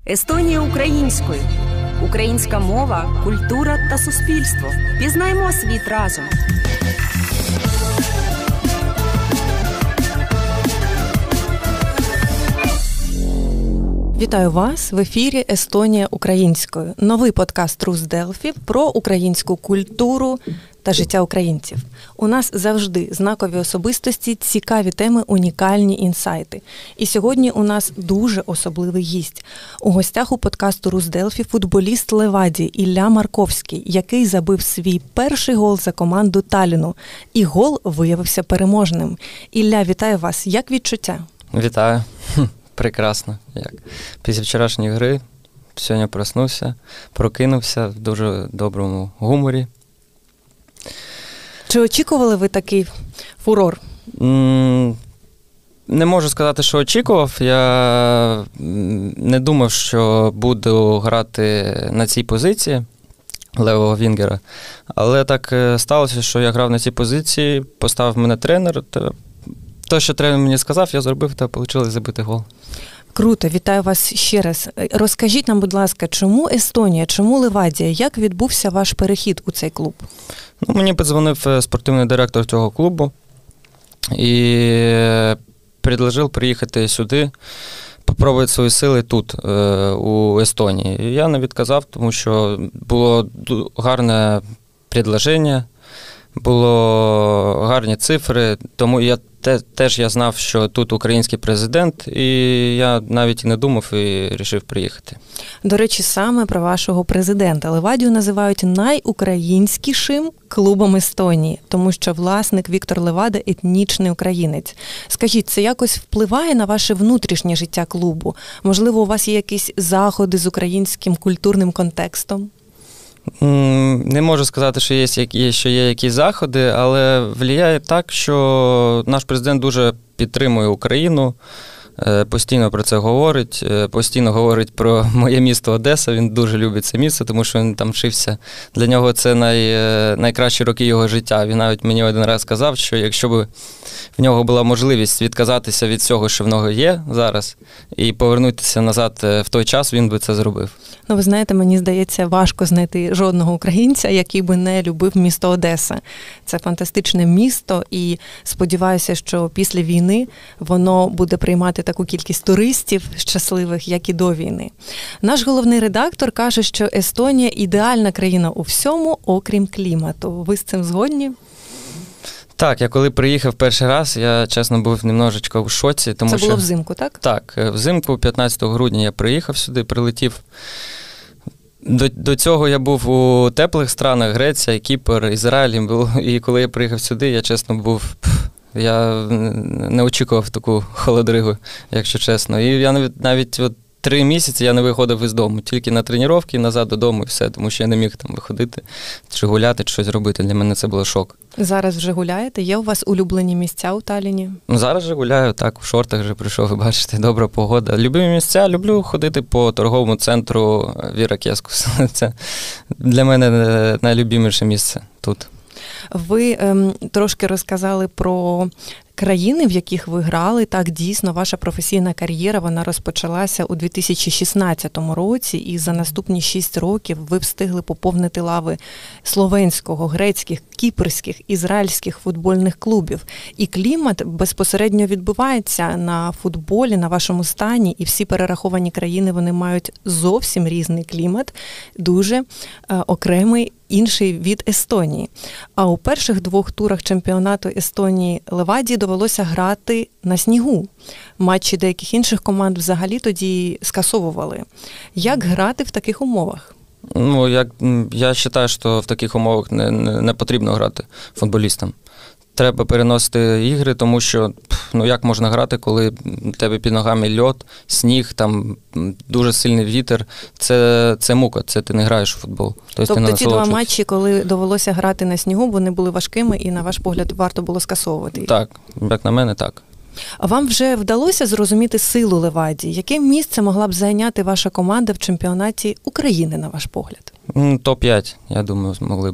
Естонія українською. Українська мова, культура та суспільство. Пізнаймо світ разом. Вітаю вас! В ефірі «Естонія українською». Новий подкаст «Рус Делфі» про українську культуру та життя українців. У нас завжди знакові особистості, цікаві теми, унікальні інсайти. І сьогодні у нас дуже особливий гість. У гостях у подкасту «Рус Делфі» футболіст Левадії Ілля Марковський, який забив свій перший гол за команду Талліну. І гол виявився переможним. Ілля, вітаю вас! Як відчуття? Вітаю! Прекрасно. Як? Після вчорашньої гри сьогодні проснувся, прокинувся в дуже доброму гуморі. Чи очікували ви такий фурор? Не можу сказати, що очікував. Я не думав, що буду грати на цій позиції левого вінгера. Але так сталося, що я грав на цій позиції, поставив мене тренер. Те, що тренер мені сказав, я зробив, та вийшло забити гол. Круто, вітаю вас ще раз. Розкажіть нам, будь ласка, чому Естонія, чому Левадія? Як відбувся ваш перехід у цей клуб? Мені подзвонив спортивний директор цього клубу і предложив приїхати сюди, попробувати свої сили тут, у Естонії. І я не відказав, тому що було гарне предложення, було гарні цифри, тому я теж знав, що тут український президент, і я навіть і не думав, і вирішив приїхати. До речі, саме про вашого президента. Левадію називають найукраїнськішим клубом Естонії, тому що власник Віктор Левада – етнічний українець. Скажіть, це якось впливає на ваше внутрішнє життя клубу? Можливо, у вас є якісь заходи з українським культурним контекстом? Не можу сказати, що є якісь заходи, але впливає так, що наш президент дуже підтримує Україну, постійно про це говорить, постійно говорить про моє місто Одеса, він дуже любить це місто, тому що він там вчився. Для нього це найкращі роки його життя. Він навіть мені один раз сказав, що якщо б в нього була можливість відказатися від всього, що в нього є зараз, і повернутися назад в той час, він би це зробив. Ну, ви знаєте, мені здається, важко знайти жодного українця, який би не любив місто Одеса. Це фантастичне місто, і сподіваюся, що після війни воно буде приймати таку кількість туристів щасливих, як і до війни. Наш головний редактор каже, що Естонія – ідеальна країна у всьому, окрім клімату. Ви з цим згодні? Так, я коли приїхав перший раз, я, чесно, був немножечко в шоці. Тому це було взимку, так? Так, взимку, 15 грудня я приїхав сюди, прилетів. До цього я був у теплих странах, Греція, Кіпр, Ізраїль. І коли я приїхав сюди, я, чесно, я не очікував таку холодригу, якщо чесно. І я навіть 3 місяці я не виходив із дому, тільки на тренування, назад додому і все, тому що я не міг там виходити, чи гуляти, чи щось робити. Для мене це було шок. Зараз вже гуляєте? Є у вас улюблені місця у Талліні? Зараз вже гуляю, так, в шортах вже прийшов, ви бачите, добра погода. Любимі місця, люблю ходити по торговому центру Віракескус. Це для мене найлюбіміше місце тут. Ви трошки розказали про країни, в яких ви грали. Так, дійсно, ваша професійна кар'єра, вона розпочалася у 2016 році, і за наступні 6 років ви встигли поповнити лави словенського, грецьких, кіпрських, ізраїльських футбольних клубів. І клімат безпосередньо відбувається на футболі, на вашому стані, і всі перераховані країни, вони мають зовсім різний клімат, дуже окремий, інший від Естонії. А у перших 2 турах чемпіонату Естонії Левадії довелося грати на снігу. Матчі деяких інших команд взагалі тоді скасовували. Як грати в таких умовах? Я вважаю, що в таких умовах не потрібно грати футболістам. Треба переносити ігри, тому що як можна грати, коли в тебе під ногами льод, сніг, там дуже сильний вітер. Це мука, це ти не граєш у футбол. Тобто ті 2 матчі, коли довелося грати на снігу, вони були важкими і, на ваш погляд, варто було скасовувати? Так, як на мене, так. А вам вже вдалося зрозуміти силу Левадії? Яке місце могла б зайняти ваша команда в чемпіонаті України, на ваш погляд? Топ-5, я думаю, змогли б.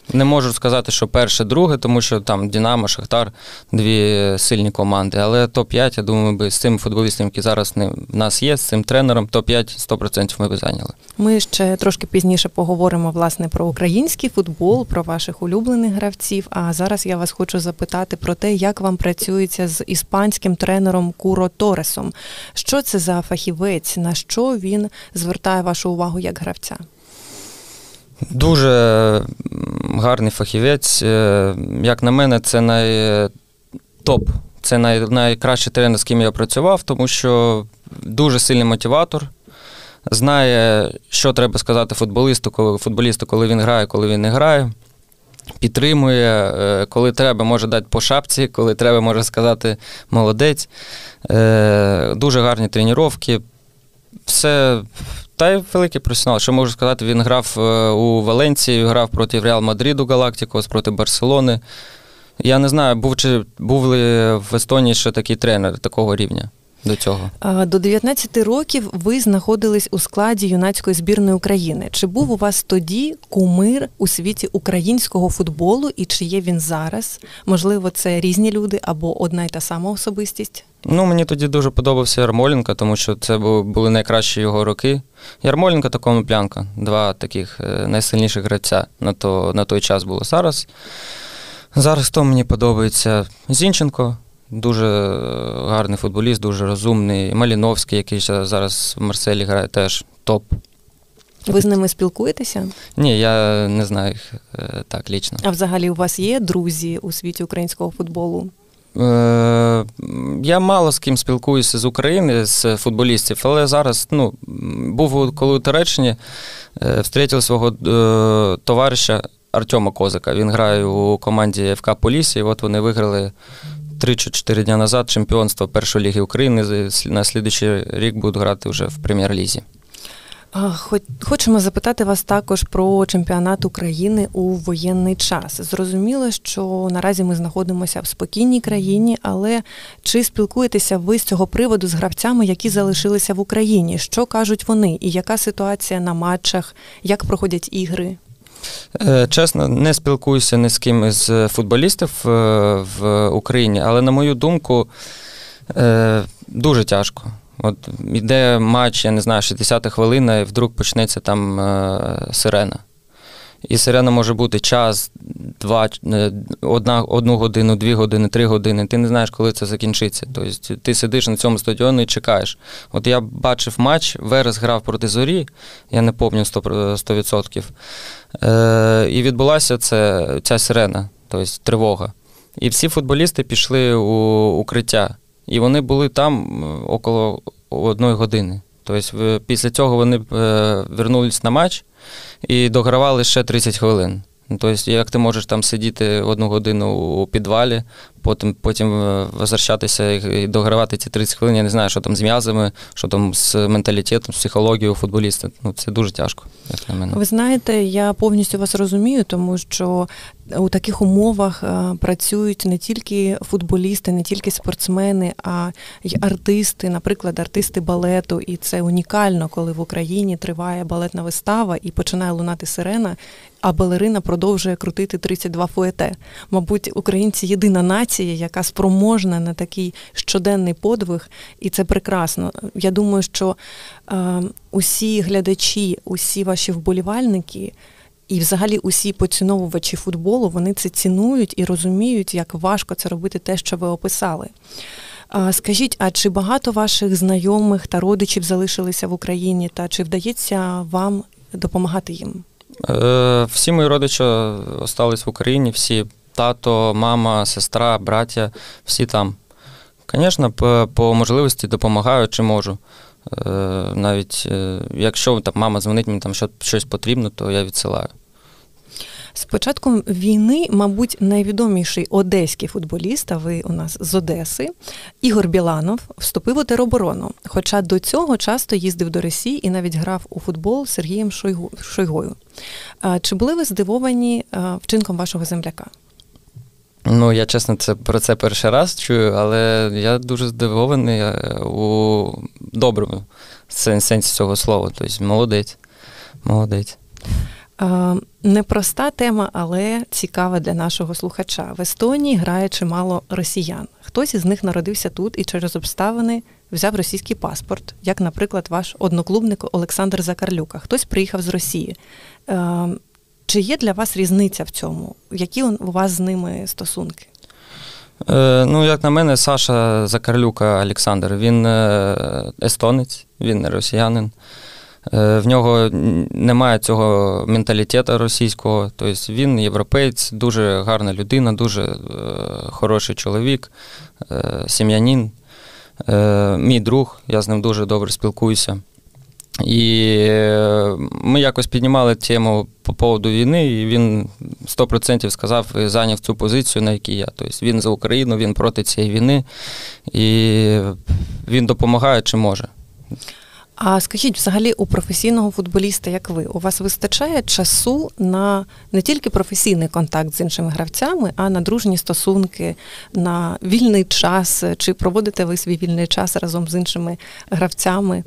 Не можу сказати, що перше, друге, тому що там Динамо, Шахтар – дві сильні команди. Але топ-5, я думаю, ми з цим футболістом, який зараз в нас є, з цим тренером, топ-5 100% ми б зайняли. Ми ще трошки пізніше поговоримо, власне, про український футбол, про ваших улюблених гравців. А зараз я вас хочу запитати про те, як вам працюється з іспанським тренером Куро Торесом. Що це за фахівець? На що він звертає вашу увагу як гравця? Дуже гарний фахівець. Як на мене, це топ. Це найкращий тренер, з ким я працював, тому що дуже сильний мотиватор. Знає, що треба сказати футболісту, коли він грає, коли він не грає. Підтримує, коли треба, може дати по шапці, коли треба, може сказати молодець. Дуже гарні тренування. Все. Та й великий професіонал. Що можу сказати, він грав у Валенції, грав проти Реал Мадриду Галактикос, проти Барселони. Я не знаю, був ли в Естонії ще такий тренер такого рівня до цього. До 19 років ви знаходились у складі юнацької збірної України. Чи був у вас тоді кумир у світі українського футболу і чи є він зараз? Можливо, це різні люди або одна й та сама особистість? Мені тоді дуже подобався Ярмоленко, тому що це були найкращі його роки. Ярмоленко та Коноплянка, два таких найсильніших гравця на той час було. Зараз хто мені подобається? Зінченко, дуже гарний футболіст, дуже розумний. Маліновський, який зараз в Марселі грає, теж топ. Ви з ними спілкуєтеся? Ні, я не знаю їх так лічно. А взагалі у вас є друзі у світі українського футболу? Я мало з ким спілкуюся з України, з футболістів, але зараз, був коли у Туреччині, зустрів свого товариша Артема Козака. Він грає у команді ФК Полісся, і от вони виграли 3-4 дні назад чемпіонство першої ліги України. На слідуючий рік будуть грати вже в прем'єр-лізі. Хочемо запитати вас також про чемпіонат України у воєнний час. Зрозуміло, що наразі ми знаходимося в спокійній країні, але чи спілкуєтеся ви з цього приводу з гравцями, які залишилися в Україні? Що кажуть вони? І яка ситуація на матчах? Як проходять ігри? Чесно, не спілкуюся ні з ким із футболістів в Україні, але, на мою думку, дуже тяжко. От іде матч, я не знаю, 60-та хвилина, і вдруг почнеться там сирена. І сирена може бути час, одну годину, 2 години, 3 години. Ти не знаєш, коли це закінчиться. Тобто ти сидиш на цьому стадіоні і чекаєш. От я бачив матч, Верес грав проти Зорі, я не пам'ятаю 100%. І відбулася ця сирена, тобто тривога. І всі футболісти пішли у укриття. І вони були там около 1 години. Тобто після цього вони вернулись на матч і догравали ще 30 хвилин. Тобто, як ти можеш там сидіти 1 годину у підвалі, потім возвращатися і догравати ці 30 хвилин, я не знаю, що там з м'язами, що там з менталітетом, з психологією футболіста. Це дуже тяжко, як на мене. Ви знаєте, я повністю вас розумію, тому що у таких умовах працюють не тільки футболісти, не тільки спортсмени, а й артисти, наприклад, артисти балету. І це унікально, коли в Україні триває балетна вистава і починає лунати сирена, а балерина продовжує крутити 32 фуете. Мабуть, українці єдина нація, яка спроможна на такий щоденний подвиг, і це прекрасно. Я думаю, що усі глядачі, усі ваші вболівальники і взагалі усі поціновувачі футболу, вони це цінують і розуміють, як важко це робити те, що ви описали. Скажіть, а чи багато ваших знайомих та родичів залишилися в Україні, та чи вдається вам допомагати їм? Всі мої родичі залишились в Україні, всі тато, мама, сестра, браття, всі там. Звісно, по можливості допомагаю, чи можу. Навіть якщо там мама дзвонить, мені там щось потрібно, то я відсилаю. З початком війни, мабуть, найвідоміший одеський футболіст, а ви у нас з Одеси, Ігор Біланов, вступив у тероборону. Хоча до цього часто їздив до Росії і навіть грав у футбол з Сергієм Шойгою. Чи були ви здивовані вчинком вашого земляка? Я, чесно, про це перший раз чую, але я дуже здивований у доброму сенсі цього слова. Тобто молодець. Непроста тема, але цікава для нашого слухача. В Естонії грає чимало росіян. Хтось із них народився тут і через обставини взяв російський паспорт, як, наприклад, ваш одноклубник Олександр Закарлюк. Хтось приїхав з Росії. Чи є для вас різниця в цьому? Які у вас з ними стосунки? Як на мене, Саша Закарлюка Олександр, він естонець, він не росіянин. В нього немає цього менталітету російського, тобто він європеєць, дуже гарна людина, дуже хороший чоловік, сім'янин, мій друг, я з ним дуже добре спілкуюся. І ми якось піднімали тему по поводу війни, і він 100% сказав і зайняв цю позицію, на якій я. Тобто він за Україну, він проти цієї війни, і він допомагає, чи може. А скажіть, взагалі у професійного футболіста, як ви, у вас вистачає часу на не тільки професійний контакт з іншими гравцями, а на дружні стосунки, на вільний час? Чи проводите ви свій вільний час разом з іншими гравцями?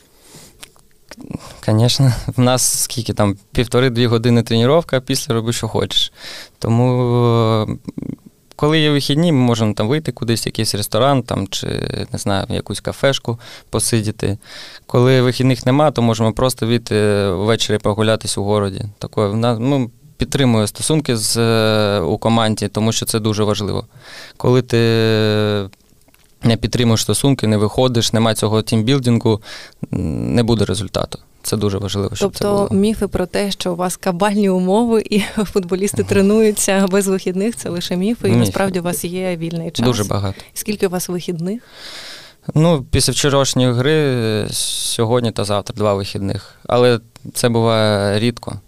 Звісно, в нас скільки там 1,5-2 години тренування, а після роби, що хочеш. Тому коли є вихідні, ми можемо там вийти кудись, в якийсь ресторан, там, чи, не знаю, в якусь кафешку посидіти. Коли вихідних нема, то можемо просто вийти ввечері погулятись у городі. Таке, підтримую стосунки у команді, тому що це дуже важливо. Коли ти не підтримуєш стосунки, не виходиш, немає цього тімбілдингу, не буде результату. Це дуже важливо, щоб це було. Тобто міфи про те, що у вас кабальні умови і футболісти тренуються без вихідних, це лише міфи, і насправді у вас є вільний час. Дуже багато. Скільки у вас вихідних? Після вчорашньої гри, сьогодні та завтра 2 вихідних. Але це буває рідко.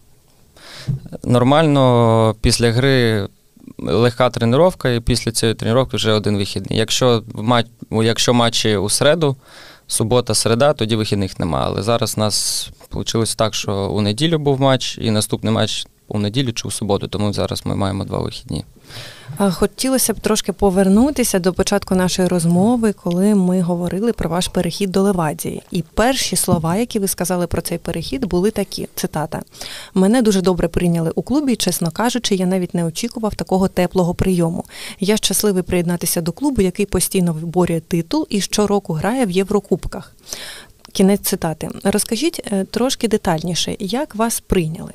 Нормально після гри легка тренування, і після цієї тренування вже 1 вихідний. Якщо матчі у середу, субота-середа, тоді вихідних немає. Але зараз у нас вийшло так, що у неділю був матч, і наступний матч у неділю чи у суботу, тому зараз ми маємо 2 вихідні. Хотілося б трошки повернутися до початку нашої розмови, коли ми говорили про ваш перехід до Левадії. І перші слова, які ви сказали про цей перехід, були такі, цитата: «Мене дуже добре прийняли у клубі, і, чесно кажучи, я навіть не очікував такого теплого прийому. Я щасливий приєднатися до клубу, який постійно виборює титул і щороку грає в Єврокубках». Кінець цитати. Розкажіть трошки детальніше, як вас прийняли?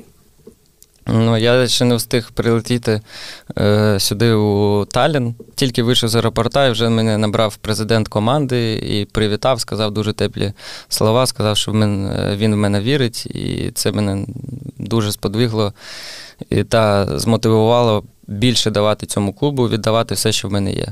Я ще не встиг прилетіти сюди у Таллін. Тільки вийшов з аеропорта, і вже мене набрав президент команди і привітав, сказав дуже теплі слова, сказав, що він в мене вірить, і це мене дуже сподвигло та змотивувало більше давати цьому клубу, віддавати все, що в мене є.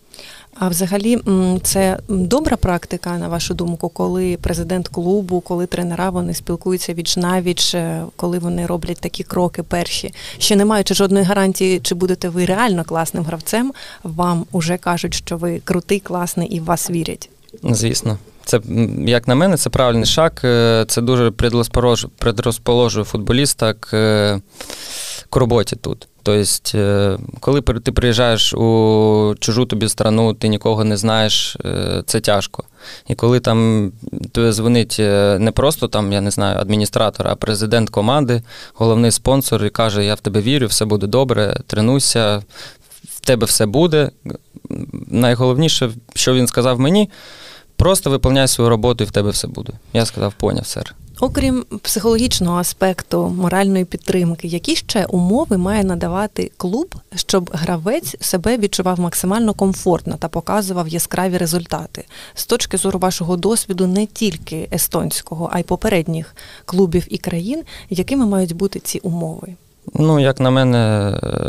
А взагалі це добра практика, на вашу думку, коли президент клубу, коли тренера, вони спілкуються віч-навіч, коли вони роблять такі кроки перші, ще не маючи жодної гарантії, чи будете ви реально класним гравцем, вам уже кажуть, що ви крутий, класний і в вас вірять? Звісно. Це, як на мене, це правильний шаг. Це дуже предрозположує футболіста к роботі тут. Тобто, коли ти приїжджаєш у чужу тобі страну, ти нікого не знаєш, це тяжко. І коли там тобі дзвонить не просто там, я не знаю, адміністратор, а президент команди, головний спонсор, і каже: я в тебе вірю, все буде добре, тренуйся, в тебе все буде. Найголовніше, що він сказав мені: просто виконуй свою роботу і в тебе все буде. Я сказав: поняв, сер. Окрім психологічного аспекту, моральної підтримки, які ще умови має надавати клуб, щоб гравець себе відчував максимально комфортно та показував яскраві результати? З точки зору вашого досвіду не тільки естонського, а й попередніх клубів і країн, якими мають бути ці умови? Як на мене,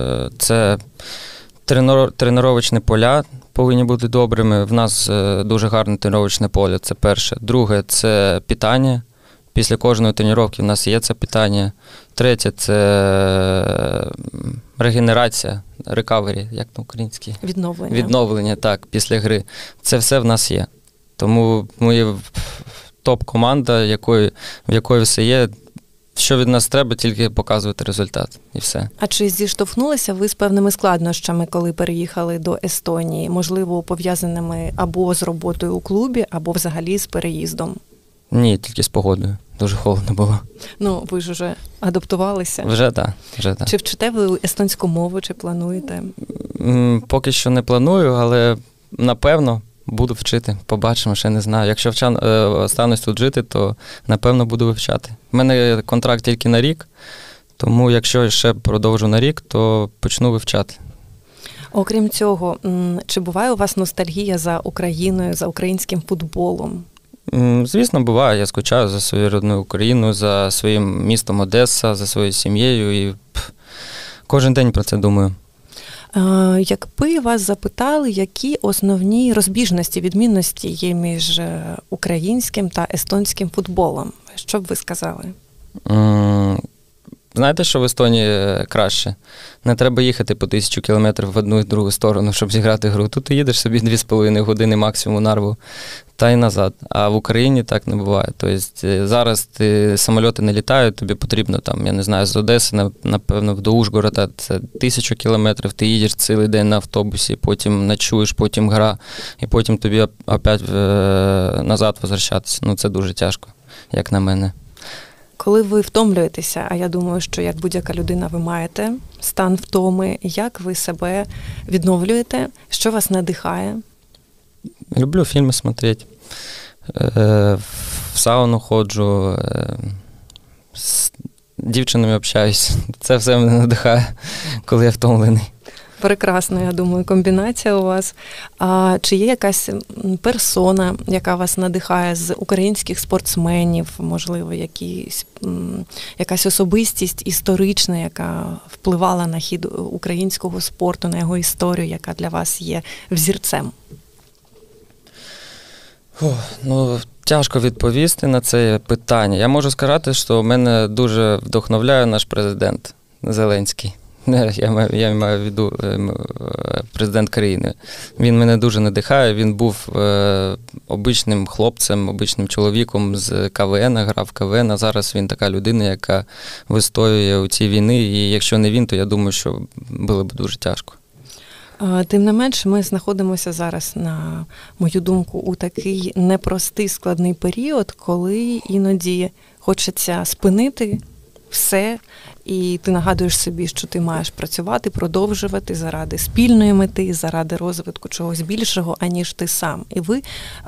це тренувальні поля повинні бути добрими. В нас дуже гарне тренувальне поле, це перше. Друге – це питання. Після кожної тренування в нас є це питання. Третє – це регенерація, рекавері, як на українській? Відновлення. Відновлення, так, після гри. Це все в нас є. Тому ми топ-команда, в якої все є. Що від нас треба, тільки показувати результат, і все. А чи зіштовхнулися ви з певними складнощами, коли переїхали до Естонії? Можливо, пов'язаними або з роботою у клубі, або взагалі з переїздом? Ні, тільки з погодою. Дуже холодно було. Ну, ви ж вже адаптувалися. Вже так. Чи вчите ви естонську мову, чи плануєте? Поки що не планую, але напевно буду вчити. Побачимо, ще не знаю. Якщо останусь тут жити, то напевно буду вивчати. У мене контракт тільки на рік, тому якщо ще продовжу на рік, то почну вивчати. Окрім цього, чи буває у вас ностальгія за Україною, за українським футболом? Звісно, буває. Я скучаю за свою рідну Україну, за своїм містом Одеса, за своєю сім'єю і кожен день про це думаю. Якби вас запитали, які основні розбіжності, відмінності є між українським та естонським футболом, що б ви сказали? Знаєте, що в Естонії краще? Не треба їхати по 1000 кілометрів в одну і другу сторону, щоб зіграти гру. Тут ти їдеш собі 2,5 години максимум Нарву та й назад. А в Україні так не буває. Тобто зараз самоліти не літають, тобі потрібно там, я не знаю, з Одеси, напевно, до Ужгорода, це 1000 кілометрів, ти їдеш цілий день на автобусі, потім ночуєш, потім гра, і потім тобі опять назад возвращатися. Ну, це дуже тяжко, як на мене. Коли ви втомлюєтеся, а я думаю, що як будь-яка людина ви маєте стан втоми, як ви себе відновлюєте, що вас надихає? Люблю фільми смотрети, в сауну ходжу, з дівчинами общаюсь. Це все мене надихає, коли я втомлений. Прекрасна, я думаю, комбінація у вас. А чи є якась персона, яка вас надихає з українських спортсменів, можливо, якась особистість історична, яка впливала на хід українського спорту, на його історію, яка для вас є взірцем? Тяжко відповісти на це питання. Я можу сказати, що мене дуже вдохновляє наш президент Зеленський. Я маю в виду президент країни. Він мене дуже надихає. Він був обичним хлопцем, обичним чоловіком з КВН, грав в КВН, а зараз він така людина, яка вистоює у цій війни. І якщо не він, то я думаю, що було б дуже тяжко. Тим не менш, ми знаходимося зараз, на мою думку, у такий непростий, складний період, коли іноді хочеться спинити все, і ти нагадуєш собі, що ти маєш працювати, продовжувати заради спільної мети, заради розвитку чогось більшого, аніж ти сам. І ви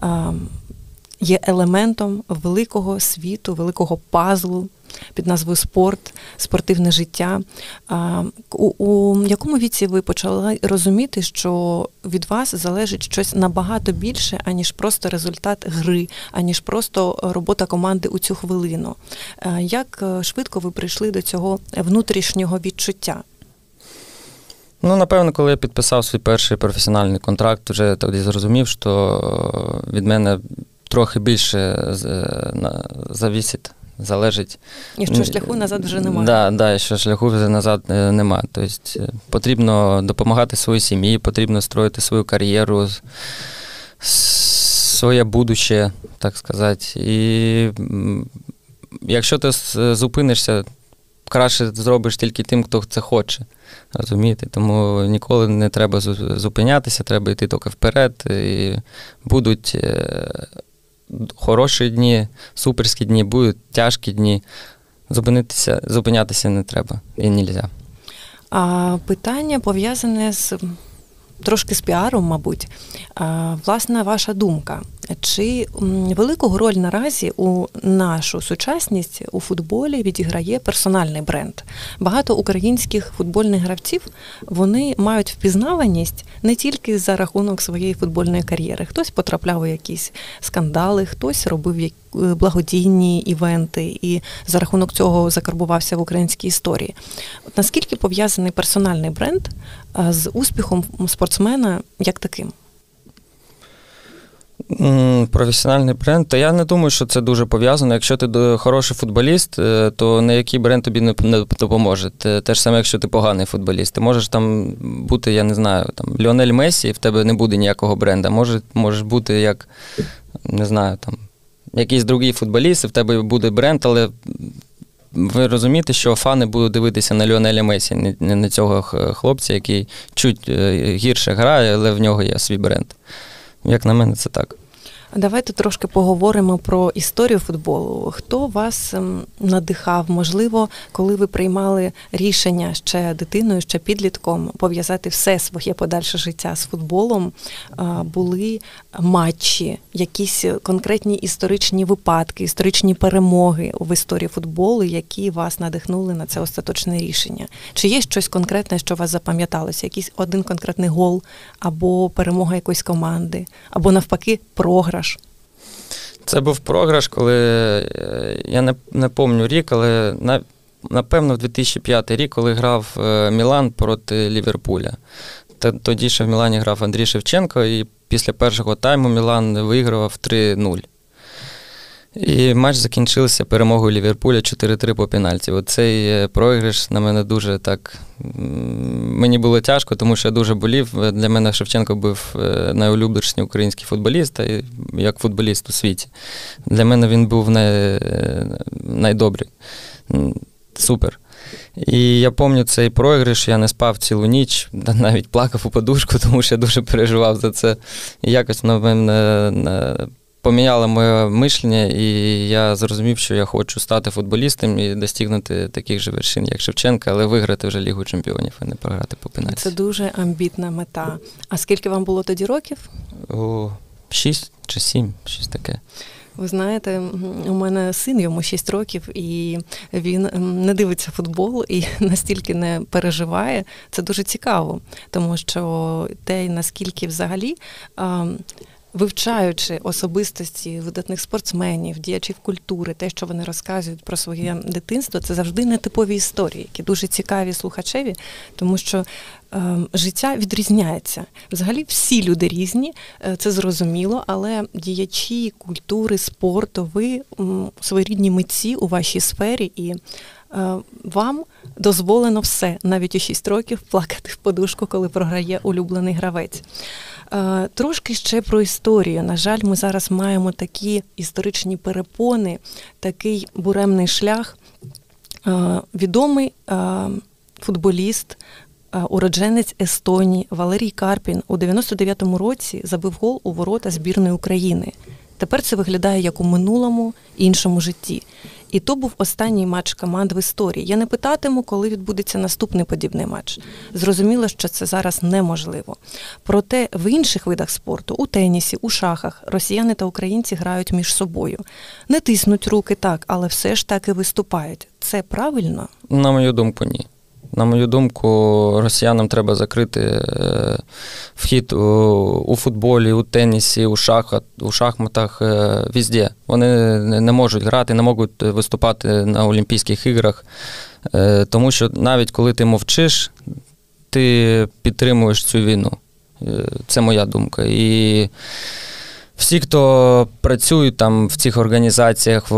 є елементом великого світу, великого пазлу під назвою спорт, спортивне життя. У якому віці ви почали розуміти, що від вас залежить щось набагато більше, аніж просто результат гри, аніж просто робота команди у цю хвилину? Як швидко ви прийшли до цього внутрішнього відчуття? Напевно, коли я підписав свій перший професіональний контракт, вже тоді зрозумів, що від мене трохи більше завісить, залежить. І що шляху назад вже немає. Так, і що шляху вже назад немає. Тобто потрібно допомагати своїй сім'ї, потрібно строїти свою кар'єру, своє будуще, так сказати. І якщо ти зупинишся, краще зробиш тільки тим, хто це хоче. Розумієте? Тому ніколи не треба зупинятися, треба йти тільки вперед. І будуть хороші дні, суперські дні, будуть тяжкі дні. Зупинятися не треба і не можна. Питання пов'язане трошки з піаром, мабуть. Власне, ваша думка. Чи велику роль наразі у нашу сучасність у футболі відіграє персональний бренд? Багато українських футбольних гравців, вони мають впізнаваність не тільки за рахунок своєї футбольної кар'єри. Хтось потрапляв у якісь скандали, хтось робив благодійні івенти і за рахунок цього закарбувався в українській історії. Наскільки пов'язаний персональний бренд з успіхом спортсмена як таким? Професіональний бренд, то я не думаю, що це дуже пов'язано. Якщо ти хороший футболіст, то ніякий бренд тобі не допоможе. Те ж саме, якщо ти поганий футболіст. Ти можеш там бути, я не знаю, там Ліонель Мессі, і в тебе не буде ніякого бренда. Можеш бути як, не знаю, там якийсь другий футболіст, і в тебе буде бренд, але ви розумієте, що фани будуть дивитися на Ліонеля Мессі, не на цього хлопця, який чуть гірше грає, але в нього є свій бренд. Як на мене, це так. Давайте трошки поговоримо про історію футболу. Хто вас надихав? Можливо, коли ви приймали рішення ще дитиною, ще підлітком пов'язати все своє подальше життя з футболом, були матчі, якісь конкретні історичні випадки, історичні перемоги в історії футболу, які вас надихнули на це остаточне рішення? Чи є щось конкретне, що вас запам'яталося? Якийсь один конкретний гол, або перемога якоїсь команди, або навпаки програш? Це був програш, коли, я не пам'ятаю рік, але напевно в 2005 рік, коли грав Мілан проти Ліверпуля. Тоді ще в Мілані грав Андрій Шевченко, і після першого тайму Мілан вигравав 3-0. І матч закінчився перемогою Ліверпуля 4-3 по пенальті. Оцей програш на мене дуже так... Мені було тяжко, тому що я дуже болів. Для мене Шевченко був найулюбленіший український футболіст, як футболіст у світі. Для мене він був найдобрий. Супер. І я пам'ятаю цей програш, я не спав цілу ніч, навіть плакав у подушку, тому що я дуже переживав за це. І якось на мене поміняло моє мислення, і я зрозумів, що я хочу стати футболістом і досягнути таких же вершин, як Шевченка, але виграти вже Лігу чемпіонів, а не програти по пенальті. Це дуже амбітна мета. А скільки вам було тоді років? 6 чи 7, щось таке. Ви знаєте, у мене син, йому 6 років, і він не дивиться футбол і настільки не переживає. Це дуже цікаво, тому що те, наскільки взагалі, вивчаючи особистості видатних спортсменів, діячів культури, те, що вони розказують про своє дитинство, це завжди нетипові історії, які дуже цікаві слухачеві, тому що життя відрізняється. Взагалі всі люди різні, це зрозуміло, але діячі культури, спорту, ви своєрідні митці у вашій сфері, і вам дозволено все, навіть у 6 років плакати в подушку, коли програє улюблений гравець. Трошки ще про історію. На жаль, ми зараз маємо такі історичні перепони, такий буремний шлях. Відомий футболіст, уродженець Естонії Валерій Карпін у 99-му році забив гол у ворота збірної України. Тепер це виглядає як у минулому, іншому житті. І то був останній матч команд в історії. Я не питатиму, коли відбудеться наступний подібний матч. Зрозуміло, що це зараз неможливо. Проте в інших видах спорту, у тенісі, у шахах, росіяни та українці грають між собою. Не тиснуть руки так, але все ж таки виступають. Це правильно? На мою думку, ні. На мою думку, росіянам треба закрити вхід у футболі, у тенісі, у шахматах, везде. Вони не можуть грати, не можуть виступати на Олімпійських іграх, тому що навіть коли ти мовчиш, ти підтримуєш цю війну. Це моя думка. І всі, хто працюють там в цих організаціях,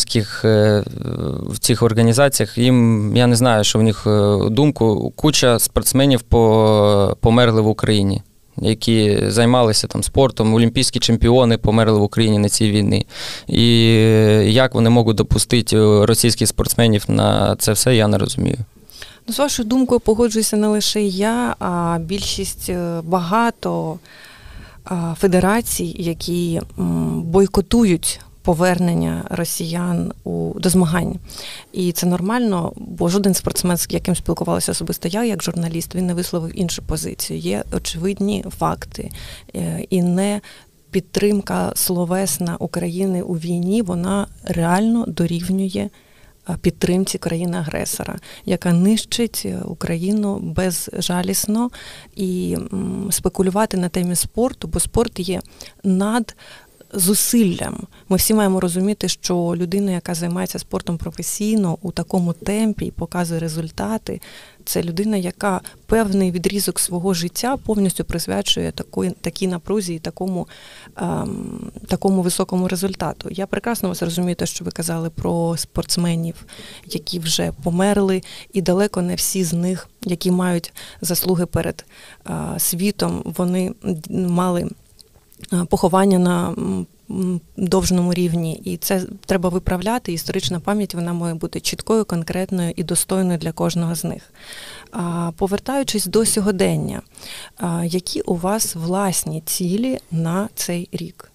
в цих організаціях, їм, я не знаю, що в них думку, куча спортсменів померли в Україні, які займалися там спортом, олімпійські чемпіони померли в Україні на цій війні. І як вони можуть допустити російських спортсменів на це все, я не розумію. Ну, з вашою думкою погоджуюся не лише я, а більшість багато федерацій, які бойкотують повернення росіян до змагань. І це нормально, бо жоден спортсмен, з яким спілкувалася особисто я, як журналіст, він не висловив іншу позицію. Є очевидні факти. І не підтримка словесна України у війні, вона реально дорівнює підтримці країни-агресора, яка нищить Україну безжалісно, і спекулювати на темі спорту, бо спорт є над зусиллям. Ми всі маємо розуміти, що людина, яка займається спортом професійно, у такому темпі і показує результати, це людина, яка певний відрізок свого життя повністю присвячує такій напрузі і такому високому результату. Я прекрасно вас розумію, те, що ви казали про спортсменів, які вже померли, і далеко не всі з них, які мають заслуги перед світом, вони мали поховання на довжному рівні, і це треба виправляти. Історична пам'ять, вона має бути чіткою, конкретною і достойною для кожного з них. Повертаючись до сьогодення, які у вас власні цілі на цей рік?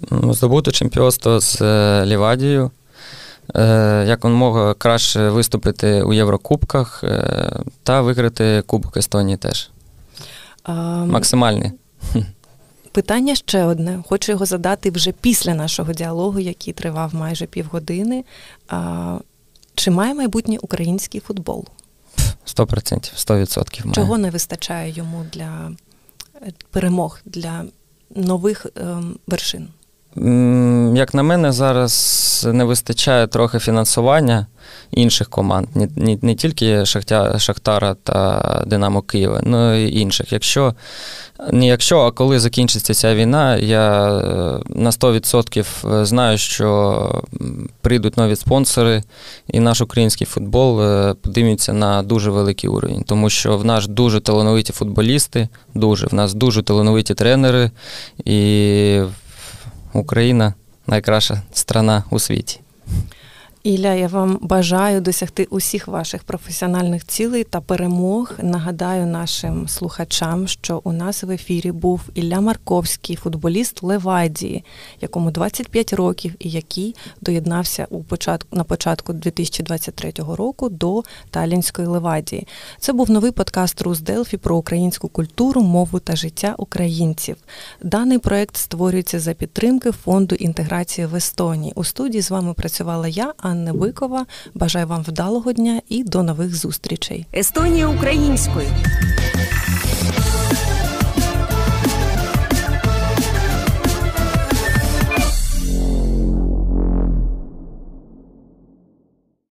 Здобути чемпіонство з Лівадією, якомога краще виступити у Єврокубках та виграти Кубок Естонії теж. Максимальний. Питання ще одне. Хочу його задати вже після нашого діалогу, який тривав майже півгодини. Чи має майбутнє український футбол? 100%, 100% має. Чого не вистачає йому для перемог, для нових вершин? Як на мене, зараз не вистачає трохи фінансування інших команд, не тільки Шахтара та Динамо Києва, але й інших. А коли закінчиться ця війна, я на 100% знаю, що прийдуть нові спонсори, і наш український футбол підійметься на дуже великий уровень, тому що в нас дуже талановиті футболісти, в нас дуже талановиті тренери, і Україна – найкраща страна у світі. Ілля, я вам бажаю досягти усіх ваших професіональних цілей та перемог. Нагадаю нашим слухачам, що у нас в ефірі був Ілля Марковський, футболіст Левадії, якому 25 років і який доєднався на початку 2023 року до Таллінської Левадії. Це був новий подкаст «Рус Делфі» про українську культуру, мову та життя українців. Даний проєкт створюється за підтримки Фонду інтеграції в Естонії. У студії з вами працювала я, Анна Бикова. Бажаю вам вдалого дня і до нових зустрічей. Естонія українською.